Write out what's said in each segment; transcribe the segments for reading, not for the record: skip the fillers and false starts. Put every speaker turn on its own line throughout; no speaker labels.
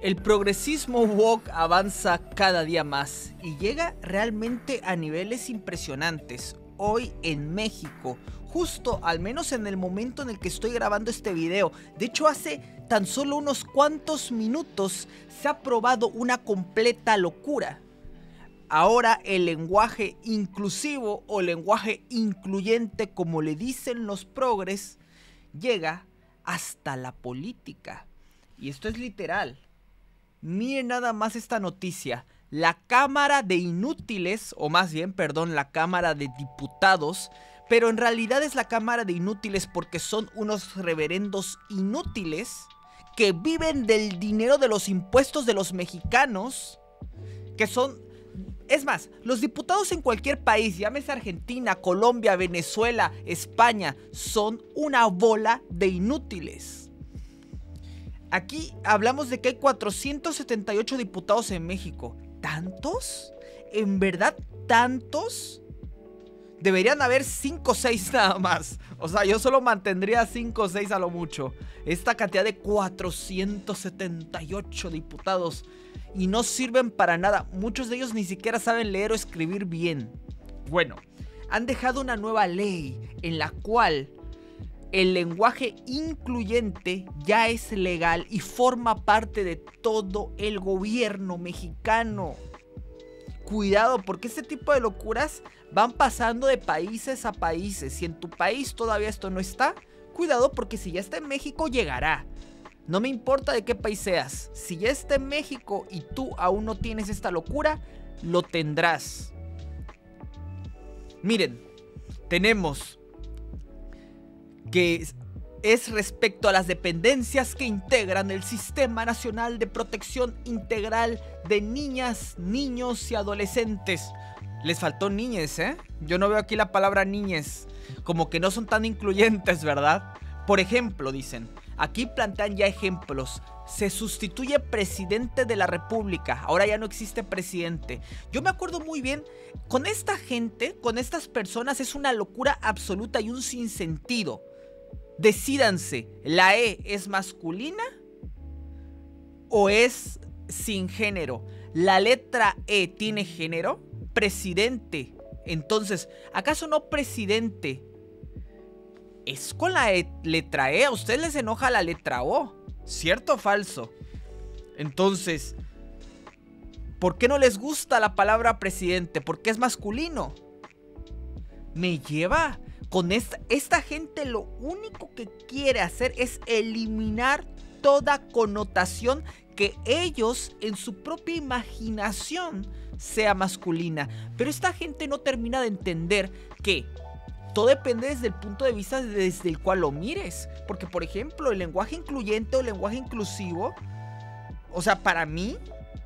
El progresismo woke avanza cada día más y llega realmente a niveles impresionantes. Hoy en México, justo al menos en el momento en el que estoy grabando este video, de hecho hace tan solo unos cuantos minutos, se ha aprobado una completa locura. Ahora el lenguaje inclusivo o lenguaje incluyente, como le dicen los progres, llega hasta la política. Y esto es literal. Miren nada más esta noticia. La Cámara de Inútiles, o más bien, perdón, la Cámara de Diputados, pero en realidad es la Cámara de Inútiles porque son unos reverendos inútiles que viven del dinero de los impuestos de los mexicanos, que son... Es más, los diputados en cualquier país, llámese Argentina, Colombia, Venezuela, España, son una bola de inútiles. Aquí hablamos de que hay 478 diputados en México. ¿Tantos? ¿En verdad tantos? Deberían haber 5 o 6 nada más. O sea, yo solo mantendría 5 o 6 a lo mucho. Esta cantidad de 478 diputados. Y no sirven para nada. Muchos de ellos ni siquiera saben leer o escribir bien. Bueno, han dejado una nueva ley en la cual el lenguaje incluyente ya es legal y forma parte de todo el gobierno mexicano. Cuidado, porque este tipo de locuras van pasando de países a países. Si en tu país todavía esto no está, cuidado, porque si ya está en México llegará. No me importa de qué país seas. Si ya está en México y tú aún no tienes esta locura, lo tendrás. Miren, tenemos que es respecto a las dependencias que integran el Sistema Nacional de Protección Integral de Niñas, Niños y Adolescentes. Les faltó niñes, ¿eh? Yo no veo aquí la palabra niñes. Como que no son tan incluyentes, ¿verdad? Por ejemplo, dicen, aquí plantean ya ejemplos. Se sustituye presidente de la república. Ahora ya no existe presidente. Yo me acuerdo muy bien, con esta gente, con estas personas, es una locura absoluta y un sinsentido. Decídanse, ¿la E es masculina o es sin género? ¿La letra E tiene género? Presidente. Entonces, ¿acaso no presidente es con la letra E? ¿A ustedes les enoja la letra O? ¿Cierto o falso? Entonces, ¿por qué no les gusta la palabra presidente? Porque es masculino. Me lleva... Con esta gente lo único que quiere hacer es eliminar toda connotación que ellos en su propia imaginación sea masculina. Pero esta gente no termina de entender que todo depende desde el punto de vista desde el cual lo mires. Porque, por ejemplo, el lenguaje incluyente o el lenguaje inclusivo, o sea, para mí...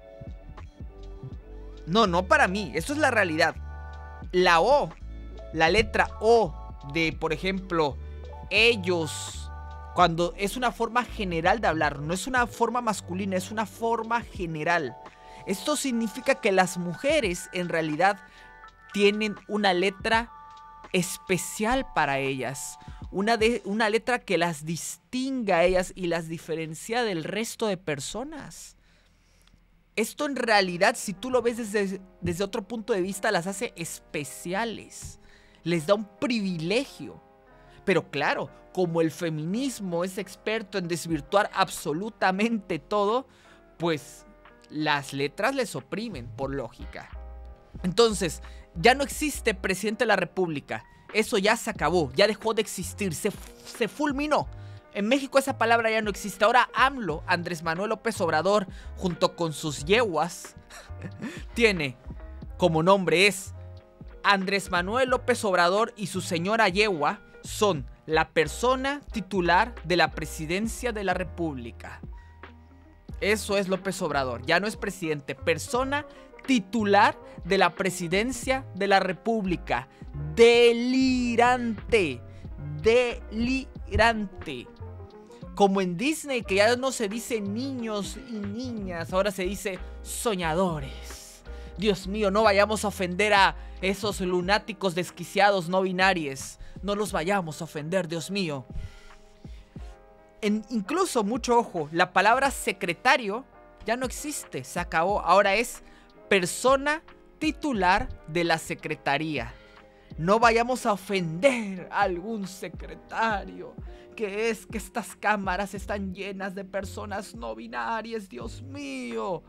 No para mí, esto es la realidad. La O, la letra O de, por ejemplo, ellos, cuando es una forma general de hablar, no es una forma masculina, es una forma general. Esto significa que las mujeres en realidad tienen una letra especial para ellas, una letra que las distinga a ellas y las diferencia del resto de personas. Esto en realidad, si tú lo ves desde otro punto de vista, las hace especiales. Les da un privilegio. Pero claro, como el feminismo es experto en desvirtuar absolutamente todo, pues las letras les oprimen, por lógica. Entonces, ya no existe presidente de la república. Eso ya se acabó, ya dejó de existir, se fulminó. En México esa palabra ya no existe. Ahora AMLO, Andrés Manuel López Obrador, junto con sus yeguas, tiene como nombre es Andrés Manuel López Obrador, y su señora yegua son la persona titular de la presidencia de la república. Eso es López Obrador, ya no es presidente, persona titular de la presidencia de la república. Delirante, delirante. Como en Disney, que ya no se dice niños y niñas, ahora se dice soñadores. Dios mío, no vayamos a ofender a esos lunáticos desquiciados no binarios. No los vayamos a ofender, Dios mío. Incluso, mucho ojo, la palabra secretario Ya no existe, se acabó. Ahora es persona titular de la secretaría. No vayamos a ofender a algún secretario, que es que estas cámaras están llenas de personas no binarias, Dios mío.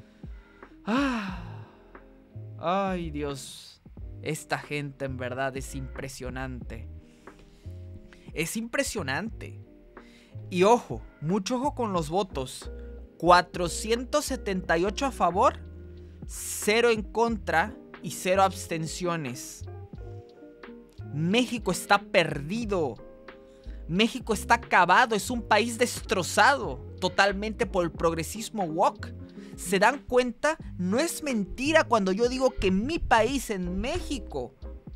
Ay, Dios, esta gente en verdad es impresionante. Es impresionante. Y ojo, mucho ojo con los votos. 478 a favor, 0 en contra y 0 abstenciones. México está perdido. México está acabado. Es un país destrozado totalmente por el progresismo woke. ¿Se dan cuenta? No es mentira cuando yo digo que en mi país, en México,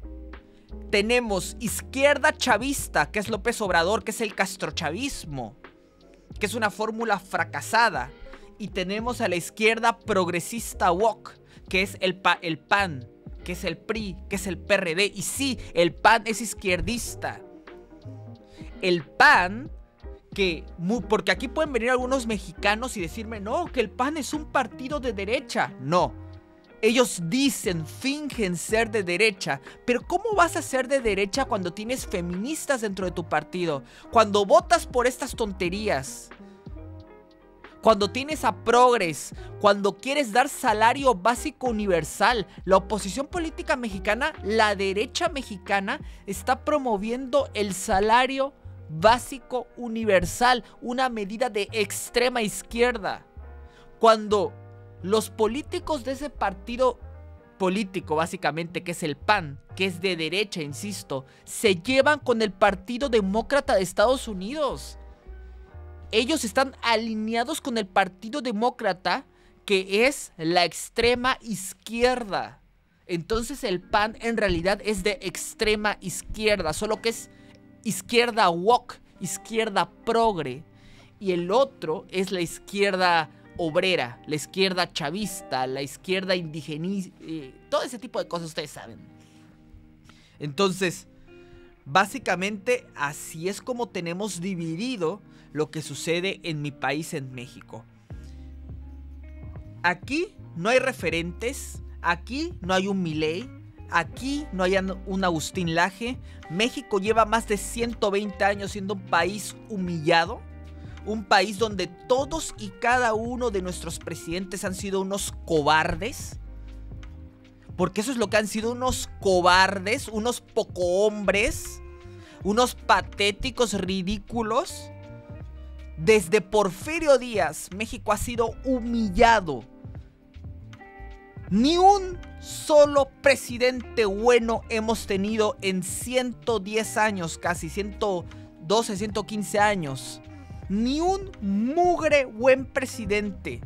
tenemos izquierda chavista, que es López Obrador, que es el castrochavismo, que es una fórmula fracasada. Y tenemos a la izquierda progresista woke, que es el PAN, que es el PRI, que es el PRD. Y sí, el PAN es izquierdista. El PAN, porque aquí pueden venir algunos mexicanos y decirme, no, que el PAN es un partido de derecha. No, ellos dicen, fingen ser de derecha. Pero ¿cómo vas a ser de derecha cuando tienes feministas dentro de tu partido? Cuando votas por estas tonterías, cuando tienes a progres, cuando quieres dar salario básico universal. La oposición política mexicana, la derecha mexicana, está promoviendo el salario básico universal, una medida de extrema izquierda. Cuando los políticos de ese partido político, básicamente, que es el PAN, que es de derecha, insisto, se llevan con el Partido Demócrata de Estados Unidos. Ellos están alineados con el Partido Demócrata, que es la extrema izquierda. Entonces el PAN en realidad es de extrema izquierda, solo que es izquierda woke, izquierda progre. Y el otro es la izquierda obrera, la izquierda chavista, la izquierda indigenista, todo ese tipo de cosas ustedes saben. Entonces, básicamente así es como tenemos dividido lo que sucede en mi país, en México. Aquí no hay referentes, aquí no hay un Milei, aquí no hay un Agustín Laje. México lleva más de 120 años siendo un país humillado, un país donde todos y cada uno de nuestros presidentes han sido unos cobardes. Porque eso es lo que han sido, unos cobardes, unos poco hombres, unos patéticos, ridículos. Desde Porfirio Díaz, México ha sido humillado. Ni un solo presidente bueno hemos tenido en 110 años, casi 112, 115 años. Ni un mugre buen presidente.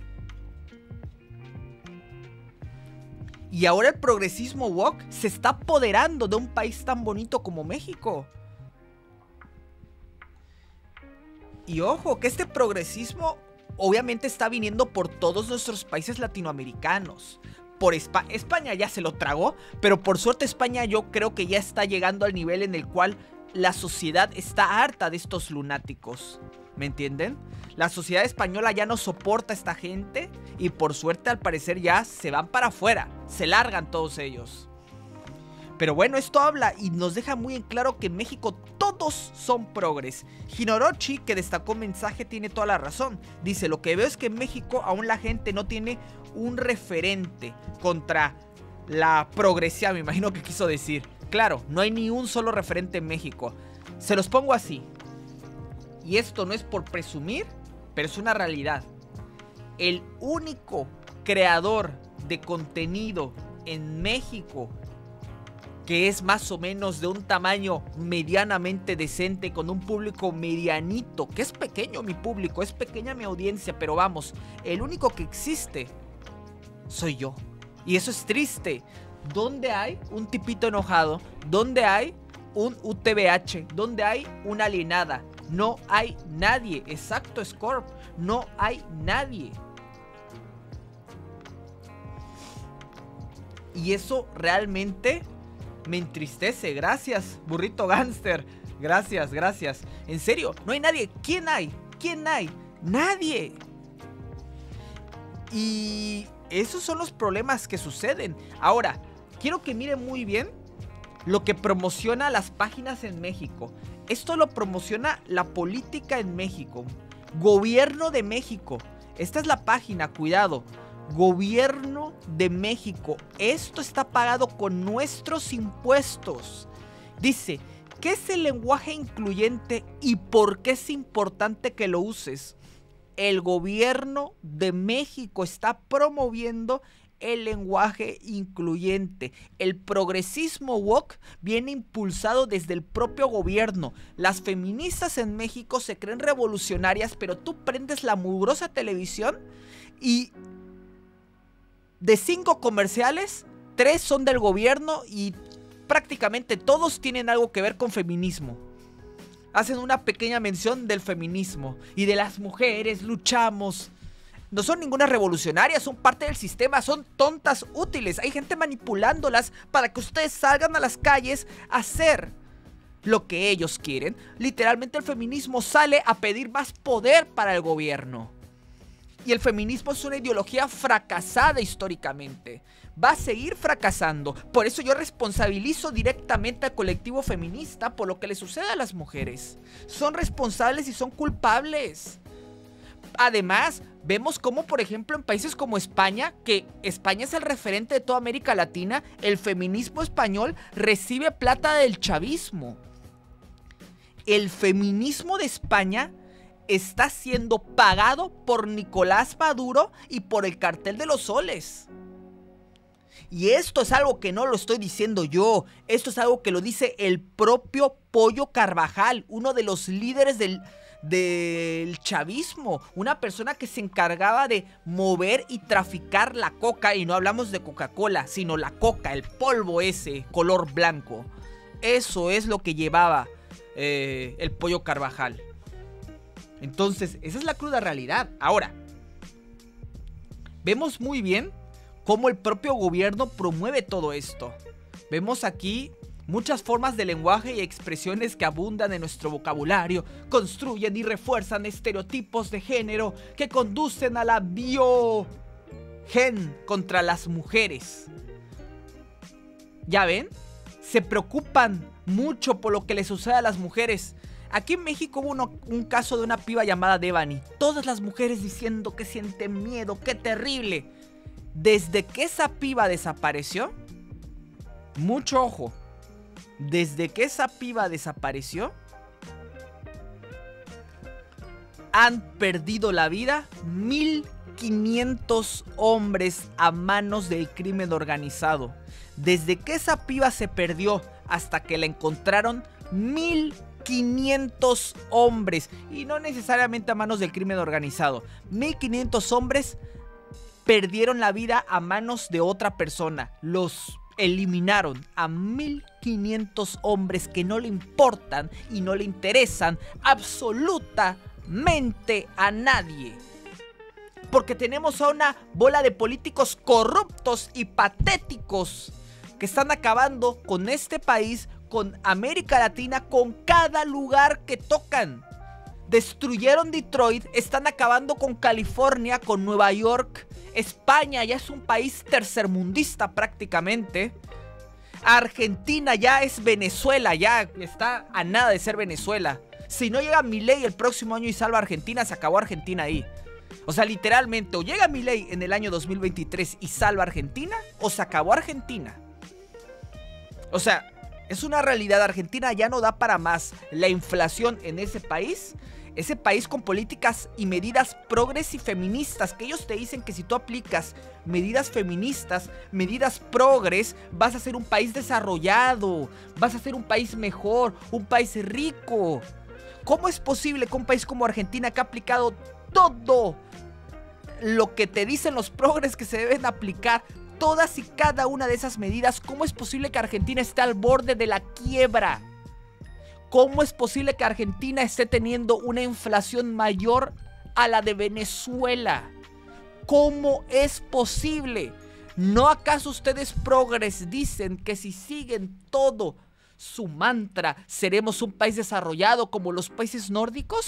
Y ahora el progresismo woke se está apoderando de un país tan bonito como México. Y ojo, que este progresismo obviamente está viniendo por todos nuestros países latinoamericanos. Por España ya se lo tragó, pero por suerte España yo creo que ya está llegando al nivel en el cual la sociedad está harta de estos lunáticos. ¿Me entienden? La sociedad española ya no soporta a esta gente y por suerte al parecer ya se van para afuera, se largan todos ellos. Pero bueno, esto habla y nos deja muy en claro que en México todos son progres. Hinorochi, que destacó mensaje, tiene toda la razón. Dice, lo que veo es que en México aún la gente no tiene un referente contra la progresividad, me imagino que quiso decir. Claro, no hay ni un solo referente en México. Se los pongo así. Y esto no es por presumir, pero es una realidad. El único creador de contenido en México que es más o menos de un tamaño medianamente decente, con un público medianito, que es pequeño mi público, es pequeña mi audiencia, pero vamos, el único que existe soy yo. Y eso es triste. ¿Dónde hay un tipito enojado? ¿Dónde hay un UTBH? ¿Dónde hay una alienada? No hay nadie. Exacto, Scorp. No hay nadie. Y eso realmente me entristece. Gracias, burrito gánster. Gracias, gracias. En serio, no hay nadie. ¿Quién hay? ¿Quién hay? Nadie. Y esos son los problemas que suceden. Ahora, quiero que miren muy bien lo que promociona las páginas en México. Esto lo promociona la política en México. Gobierno de México. Esta es la página, cuidado. Gobierno de México. Esto está pagado con nuestros impuestos. Dice, ¿qué es el lenguaje incluyente y por qué es importante que lo uses? El gobierno de México está promoviendo el lenguaje incluyente. El progresismo woke viene impulsado desde el propio gobierno. Las feministas en México se creen revolucionarias, pero tú prendes la mugrosa televisión y de 5 comerciales, 3 son del gobierno y prácticamente todos tienen algo que ver con feminismo. Hacen una pequeña mención del feminismo y de las mujeres, luchamos. No son ninguna revolucionaria, son parte del sistema, son tontas útiles. Hay gente manipulándolas para que ustedes salgan a las calles a hacer lo que ellos quieren. Literalmente el feminismo sale a pedir más poder para el gobierno. Y el feminismo es una ideología fracasada históricamente. Va a seguir fracasando. Por eso yo responsabilizo directamente al colectivo feminista por lo que le sucede a las mujeres. Son responsables y son culpables. Además, vemos como, por ejemplo, en países como España, que España es el referente de toda América Latina, el feminismo español recibe plata del chavismo. El feminismo de España está siendo pagado por Nicolás Maduro y por el cartel de los soles. Y esto es algo que no lo estoy diciendo yo, esto es algo que lo dice el propio Pollo Carvajal, uno de los líderes del chavismo, una persona que se encargaba de mover y traficar la coca, y no hablamos de Coca-Cola, sino la coca, el polvo ese, color blanco. Eso es lo que llevaba el Pollo Carvajal. Entonces, esa es la cruda realidad. Ahora, vemos muy bien cómo el propio gobierno promueve todo esto. Vemos aquí muchas formas de lenguaje y expresiones que abundan en nuestro vocabulario, construyen y refuerzan estereotipos de género que conducen a la biogen contra las mujeres. ¿Ya ven? Se preocupan mucho por lo que les sucede a las mujeres. Aquí en México hubo un caso de una piba llamada Devani. Todas las mujeres diciendo que sienten miedo, qué terrible. Desde que esa piba desapareció, mucho ojo, desde que esa piba desapareció, han perdido la vida 1,500 hombres a manos del crimen organizado. Desde que esa piba se perdió hasta que la encontraron, 1,500 hombres, y no necesariamente a manos del crimen organizado. 1,500 hombres perdieron la vida a manos de otra persona. Los eliminaron a 1,500 hombres que no le importan y no le interesan absolutamente a nadie. Porque tenemos a una bola de políticos corruptos y patéticos que están acabando con este país, con América Latina, con cada lugar que tocan. Destruyeron Detroit, están acabando con California, con Nueva York. España ya es un país tercermundista prácticamente. Argentina ya es Venezuela, ya está a nada de ser Venezuela. Si no llega Milei el próximo año y salva a Argentina, se acabó Argentina ahí. O sea, literalmente, o llega Milei en el año 2023 y salva a Argentina, o se acabó Argentina. O sea, es una realidad. Argentina ya no da para más. La inflación en ese país con políticas y medidas progres y feministas, que ellos te dicen que si tú aplicas medidas feministas, medidas progres, vas a ser un país desarrollado, vas a ser un país mejor, un país rico. ¿Cómo es posible que un país como Argentina, que ha aplicado todo lo que te dicen los progres que se deben aplicar, todas y cada una de esas medidas, cómo es posible que Argentina esté al borde de la quiebra? ¿Cómo es posible que Argentina esté teniendo una inflación mayor a la de Venezuela? ¿Cómo es posible? ¿No acaso ustedes progres dicen que si siguen todo su mantra, seremos un país desarrollado como los países nórdicos?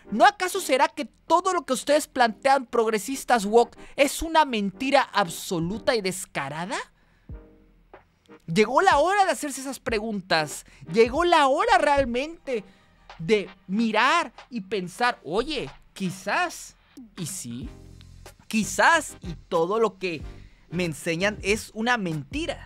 ¿No acaso será que todo lo que ustedes plantean, progresistas woke, es una mentira absoluta y descarada? Llegó la hora de hacerse esas preguntas. Llegó la hora realmente de mirar y pensar, oye, quizás, y sí, quizás, y todo lo que me enseñan es una mentira.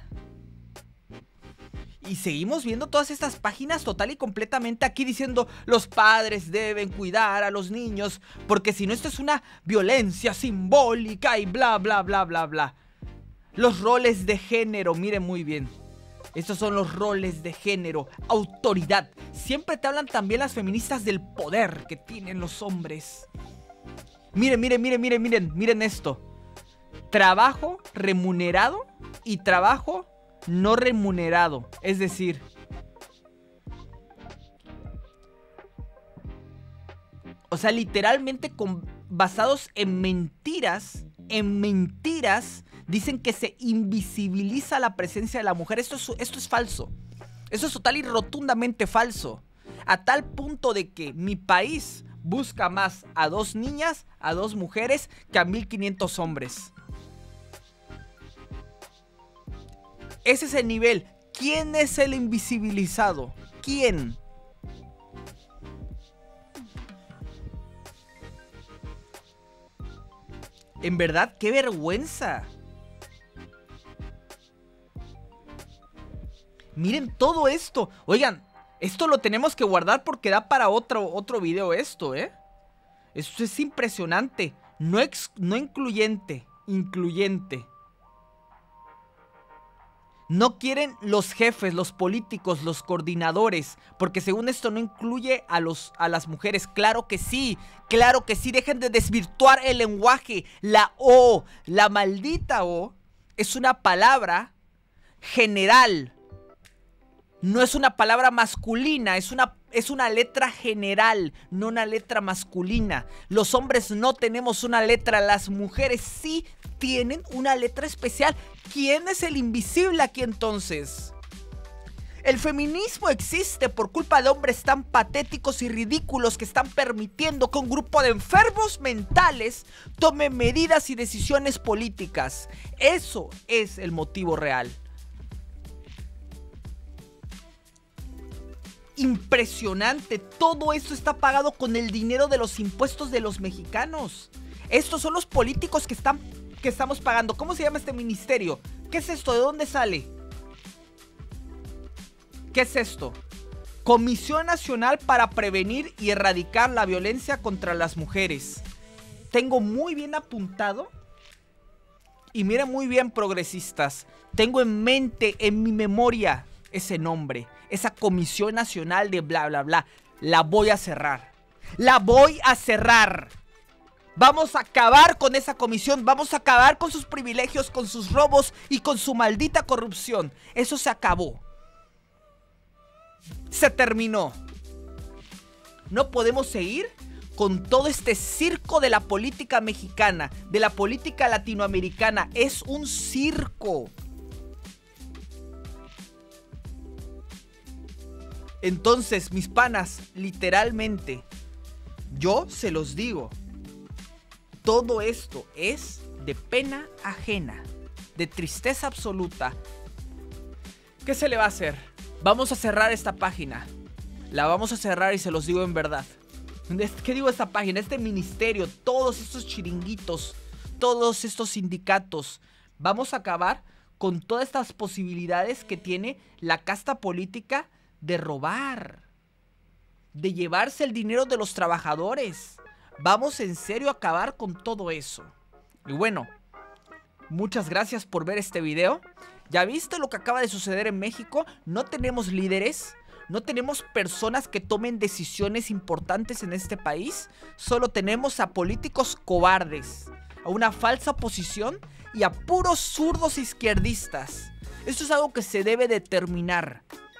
Y seguimos viendo todas estas páginas total y completamente aquí diciendo los padres deben cuidar a los niños porque si no esto es una violencia simbólica y bla bla bla bla bla. Los roles de género, miren muy bien. Estos son los roles de género, autoridad. Siempre te hablan también las feministas del poder que tienen los hombres. Miren esto. Trabajo remunerado y trabajo no remunerado. Es decir, o sea, literalmente basados en mentiras, dicen que se invisibiliza la presencia de la mujer. Esto es falso. Esto es total y rotundamente falso. A tal punto de que mi país busca más a 2 niñas, a 2 mujeres, que a 1500 hombres. Ese es el nivel. ¿Quién es el invisibilizado? ¿Quién? En verdad, qué vergüenza. Miren todo esto. Oigan, esto lo tenemos que guardar porque da para otro video esto, ¿eh? Esto es impresionante. No incluyente, incluyente. No quieren los jefes, los políticos, los coordinadores, porque según esto no incluye a las mujeres. Claro que sí, dejen de desvirtuar el lenguaje. La O, la maldita O, es una palabra general. No es una palabra masculina, es una letra general, no una letra masculina. Los hombres no tenemos una letra, las mujeres sí tienen una letra especial. ¿Quién es el invisible aquí entonces? El feminismo existe por culpa de hombres tan patéticos y ridículos que están permitiendo que un grupo de enfermos mentales tome medidas y decisiones políticas. Eso es el motivo real. Impresionante, todo esto está pagado con el dinero de los impuestos de los mexicanos. Estos son los políticos que estamos pagando. ¿Cómo se llama este ministerio? ¿Qué es esto? ¿De dónde sale? ¿Qué es esto? Comisión Nacional para Prevenir y Erradicar la Violencia contra las Mujeres. Tengo muy bien apuntado. Y miren muy bien, progresistas. Tengo en mente, en mi memoria, ese nombre. Esa Comisión Nacional de bla bla bla. La voy a cerrar. La voy a cerrar. Vamos a acabar con esa comisión. Vamos a acabar con sus privilegios, con sus robos y con su maldita corrupción. Eso se acabó. Se terminó. No podemos seguir con todo este circo de la política mexicana, de la política latinoamericana. Es un circo. Entonces, mis panas, literalmente, yo se los digo, todo esto es de pena ajena, de tristeza absoluta. ¿Qué se le va a hacer? Vamos a cerrar esta página. La vamos a cerrar y se los digo en verdad. ¿Qué digo esta página? Este ministerio, todos estos chiringuitos, todos estos sindicatos. Vamos a acabar con todas estas posibilidades que tiene la casta política de robar, de llevarse el dinero de los trabajadores. Vamos en serio a acabar con todo eso. Y bueno, muchas gracias por ver este video. ¿Ya viste lo que acaba de suceder en México? No tenemos líderes, no tenemos personas que tomen decisiones importantes en este país. Solo tenemos a políticos cobardes, a una falsa oposición y a puros zurdos izquierdistas. Esto es algo que se debe de terminar.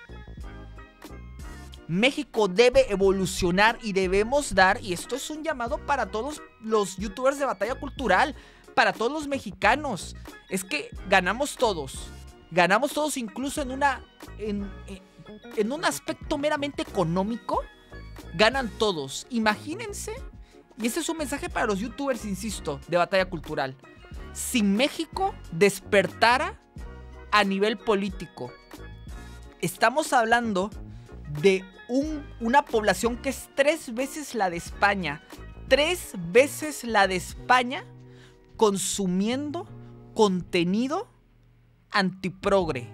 México debe evolucionar y debemos dar, y esto es un llamado para todos los youtubers de Batalla Cultural, para todos los mexicanos. Es que ganamos todos incluso en un aspecto meramente económico. ganan todos. Imagínense, y ese es un mensaje para los youtubers, insisto, de Batalla Cultural. Si México despertara a nivel político, estamos hablando de una población que es 3 veces la de España. 3 veces la de España consumiendo contenido antiprogre.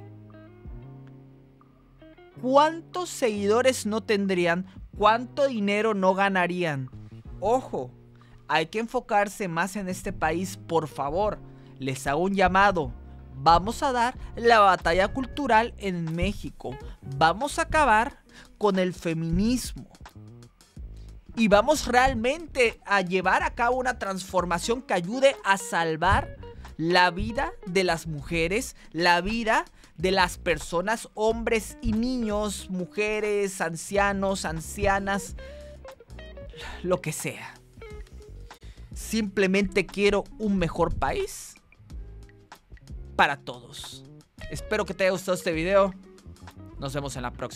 ¿Cuántos seguidores no tendrían? ¿Cuánto dinero no ganarían? Ojo, hay que enfocarse más en este país, por favor. Les hago un llamado. Vamos a dar la batalla cultural en México. Vamos a acabar con el feminismo. Y vamos realmente a llevar a cabo una transformación que ayude a salvar la vida de las mujeres, la vida de las personas, hombres y niños, mujeres, ancianos, ancianas, lo que sea. Simplemente quiero un mejor país para todos. Espero que te haya gustado este video. Nos vemos en la próxima.